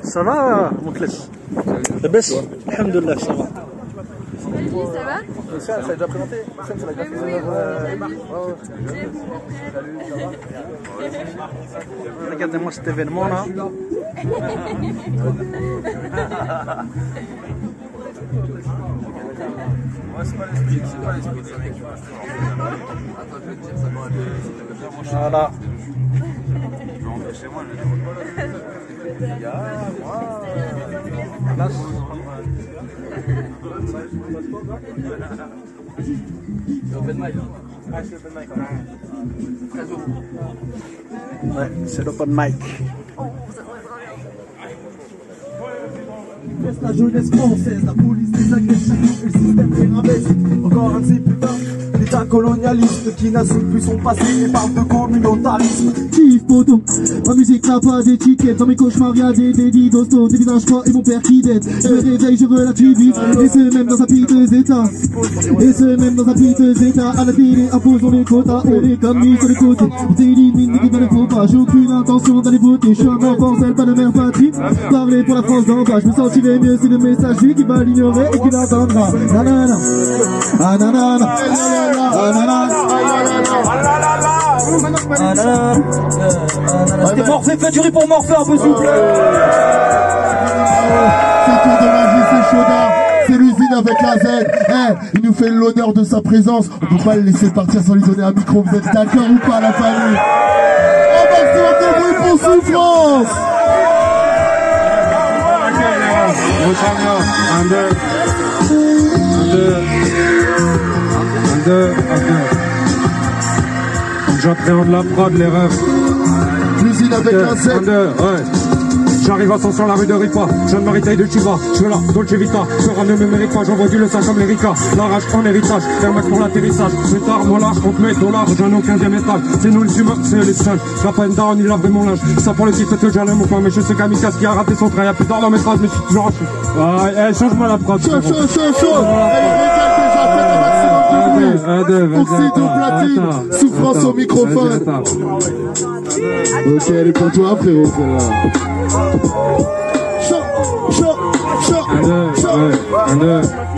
Ça va, mon classe? Bess, alhamdoulilah, ça va. Ça va? Ça a déjà présenté. Regardez-moi cet événement là. Voilà. Place. Ouais, c'est l'open mic. La jeunesse française, la police des agresse chaque jour et le système les rabaisse. Encore un de ces putains d'État colonialiste qui n'assume plus son passé et parle de communautarisme. Kiff poto, ma musique n'a pas d'étiquette. Dans mes cauchemars y'a des didosto, des visages froids et mon père qui dette. Je me réveille, je relativise, et ce même dans un piteux état. Et ce même dans un piteux état. À la télé, imposons les quotas, on est comme mis sur les côtés. On t'élimine, mais ne faut pas. J'ai aucune intention d'aller voter. Je suis un enfant, celle pas de mère patrie. Parler pour la France d'en bas, je me sentirais mieux si le message lui qui va l'ignorer et qui l'attendra. Nanana, nanana, C'était Morphée, faites du riz pour Morphée un peu s'il vous plaît. C'est tour de magie, c'est chaudard. C'est l'usine avec la Z. Il nous fait l'honneur de sa présence. On peut pas le laisser partir sans lui donner un micro. Vous êtes d'accord ou pas, la famille? Un maximum de bruit pour Souffrance. J'appréhende la prod, l'erreur. L'usine avec la Z. J'arrive à Ascension, la rue de Ripa. Je viens de Maritaille de Chiva. Je suis là, Dolce Vita. Ce ne me mérite pas, j'envoie du le sang comme les Ricas. La rage en héritage, permettre pour l'atterrissage. Plus tard, mon large, compte mes dollars. J'en ai au 15e étage. C'est nous les humains, c'est les singes. La peine d'or, il lave mon linge. Ça pour le titre, te j'en ai mon coin. Mais je sais qu'Amicas qui a raté son train. Y'a plus d'or dans mes phrases, mais je suis toujours en chute. Ouais, change-moi la prod. Chaud. Oxydo platine, Souffrance au microphone. Ok, elle est pour toi, frérot, celle-là. Chaud. Un, deux.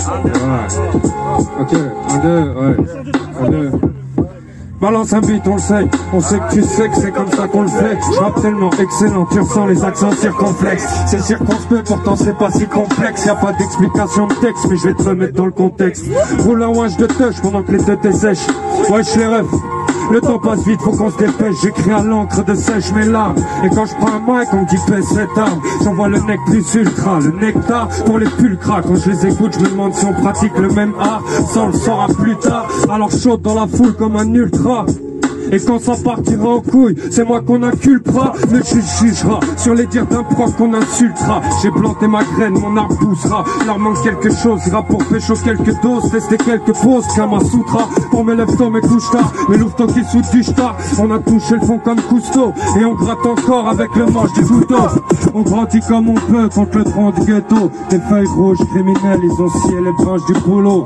Ok, un, deux. Balance un beat, on le sait. On sait que tu sais que c'est comme ça qu'on le fait. Je rappe tellement excellent, tu ressens les accents circonflexes. C'est circonspect, pourtant c'est pas si complexe. Y'a pas d'explication de texte, mais je vais te remettre dans le contexte. Roule un wash de touch pendant que les têtes sèchent. Ouais, je les rêve. Le temps passe vite, faut qu'on se dépêche. J'écris à l'encre de sèche mes larmes. Et quand je prends un mic, on me dit pèse cette arme. J'envoie le nec plus ultra, le nectar pour les pulcras. Quand je les écoute, je me demande si on pratique le même art. Ça on le saura plus tard. Alors chaude dans la foule comme un ultra. Et quand ça partira en couille, c'est moi qu'on inculpera. Ne jugera sur les dires d'un prof qu'on insultera. J'ai planté ma graine, mon arbre poussera. Leur manque quelque chose, ira pour pécho quelques doses. Tester quelques pauses, Kama Sutra. Pour mes lèvres tôt, mes couches tard. Mes louveteaux qui sautent du star. On a touché le fond comme Cousteau. Et on gratte encore avec le manche du couteau. On grandit comme on peut contre le tronc du ghetto. Des feuilles rouges criminelles, ils ont scié les branches du boulot.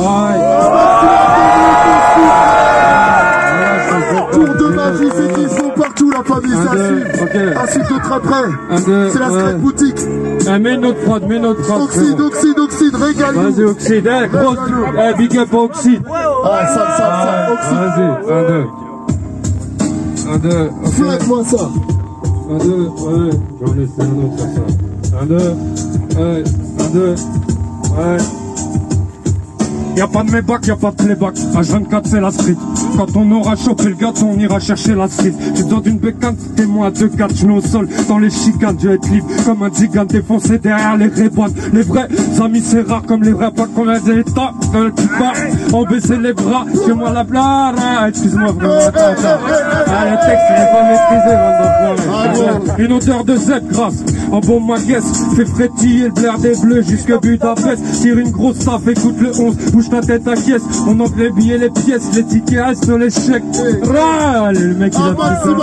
Tour de magie, c'est qu'ils sont partout, la famille, ça suit. Ainsi de très près. C'est la scrap boutique. Mets notre prod. Oxyde, régale. Vas-y, Oxyde, grosse. Big up Oxyde. Ça, Oxyde. Vas-y, un, deux. Flatte-moi ça. Un, deux, ouais. J'en laisse un autre faire ça. Un, deux. Y'a pas de mébac, y'a pas de playback. H24 c'est la street. Quand on aura chopé le gâteau, on ira chercher la street. J'ai besoin d'une bécane, témoin à 2-4. Je mets au sol dans les chicanes, je vais être libre comme un gigant défoncé derrière les réboines. Les vrais amis c'est rare comme les vrais potes qu'on a des états qui partent. On baissait les bras, chez moi la blare. Excuse-moi vraiment. Le texte il est pas maîtrisé. Une odeur de Z grasse. En bon maguès, fait frétiller le blaire des bleus jusque Budapest. Tire une grosse taf, écoute le 11. Bouge ta tête à caisse, on enlève les billets, les pièces, les tickets restent sur l'échec. Le mec il a pris ça.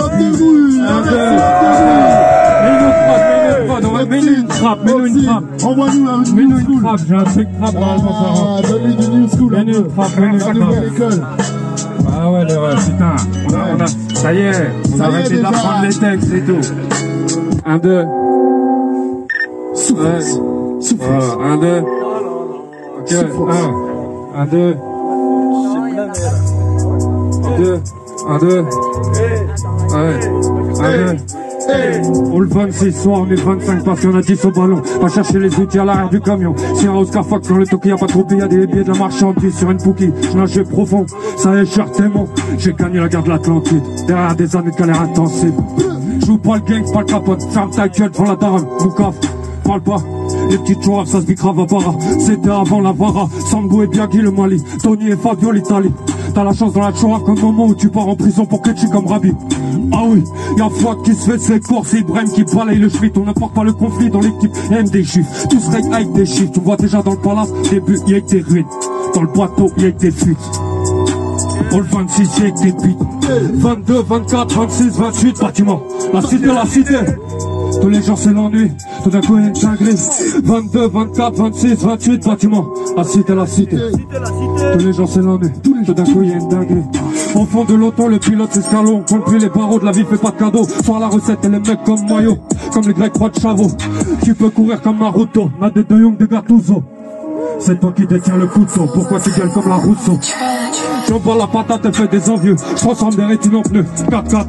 Mets-nous une trappe. Mets-nous une trappe, j'ai un truc trappe dans le pantalon. Donne-lui du new school. Mets-nous une trappe. Ah ouais, putain, on a, ça y est, on a arrêté d'apprendre les textes et tout. Un, deux. Souffrance. Souffrance. Voilà, 1, 2. Ok, 1, 2. 2, 1, 2. Ouais, 1, 2. On le 26 soir, on est 25 parce qu'on a 10 au ballon. Va chercher les outils à l'arrière du camion. Si un Oscar Fox dans le Toki, y'a pas trop y'a des billets de la marchandise sur une Pookie. Je nageais profond, ça est cher tellement. J'ai gagné la guerre de l'Atlantide, derrière des années de galère intensive. Joue pas le gang, pas le capote, ferme ta gueule devant la daronne, Moukaf, parle pas. Les petites joueurs, ça se dit grave à Barra. C'était avant la Vara, Sambou et Biagui le Mali, Tony et Fabio l'Italie. T'as la chance dans la Choura comme moment où tu pars en prison pour Ketchi comme Rabi. Ah oui, y'a Fouad qui se fait ses courses, c'est Ibrahim qui balaye le schmitt. On n'apporte pas le conflit dans l'équipe, aime des chiffres. Tous règles avec des chiffres, tu vois déjà dans le palace, début y'a que des ruines. Dans le bateau y'a que des fuites. Pour le 26 y'a que des bites. 22, 24, 26, 28 bâtiments. La cité. Tous les jours c'est l'ennui, tout d'un coup il y a une dinguerie. 22, 24, 26, 28 bâtiments. La cité. Tous les jours c'est l'ennui, tout d'un coup il y a une dinguerie. Au fond de l'auto, le pilote escalon. Compte plus les barreaux de la vie, fait pas de cadeau. Soir la recette et les mecs comme Mayo, comme les Grecs pas de Chavo. Tu peux courir comme Naruto, n'a des De Jong, des Gattuso. C'est toi qui détiens le couteau, pourquoi tu gueules comme la Rousseau? J'envoie la patate et fais des envieux, je transforme des rétines en pneus. 4-4,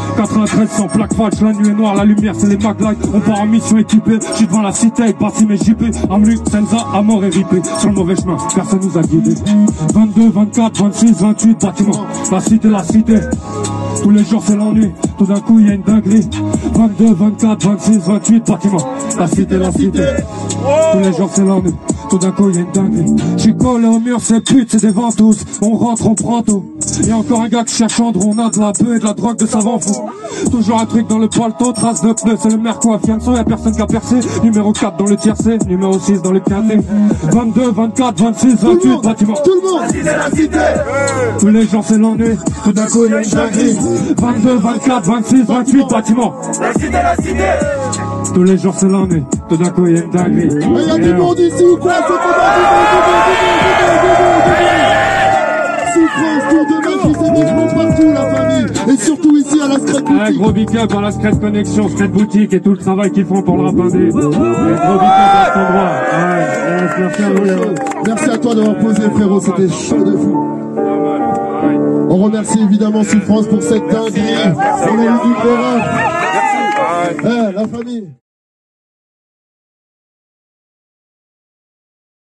93 sans plaque falche, la nuit est noire, la lumière c'est les Maglight. On part en mission équipée, j'suis devant la cité avec Bassim et JP. Amlu, Senza, à mort et ripé, sur le mauvais chemin, personne nous a guidés. 22, 24, 26, 28 bâtiments, la cité. Tous les jours c'est l'ennui, tout d'un coup il y a une dinguerie. 22, 24, 26, 28 bâtiments, la cité. Tous les jours c'est l'ennui, tout d'un coup il y a une dinguerie. J'suis collé au mur, c'est pute, c'est des ventouses. On rentre, on prend tout. Y'a encore un gars qui cherche Andrew, on a de la bœuf et de la drogue de savant fou. Toujours un truc dans le paletot, trace de pneus, c'est le merco à Fianso, y'a personne qui a percé. Numéro 4 dans le tiercé, numéro 6 dans le caté. 22, 24, 26, 28 bâtiments. Tout le monde. La cité. Tous les jours c'est l'ennui, tout d'un coup il y a une dinguerie. 22, 24, 26, 28 bâtiments. La cité. Tous les jours c'est l'ennui, tout d'un coup il y a une dinguerie. Il y a du monde ici ou quoi? Souffrance, tour de magie, c'est vivement partout la famille. Et surtout ici à la Scred Boutique. Un gros big up à la Scred Connexion, Scred Boutique et tout le travail qu'ils font pour le rap indé. Un gros big up à cet endroit. Merci à vous. Merci à toi d'avoir posé frérot, c'était chaud de fou. On remercie évidemment Souffrance pour cette dinguerie. On a eu du terrain. La famille.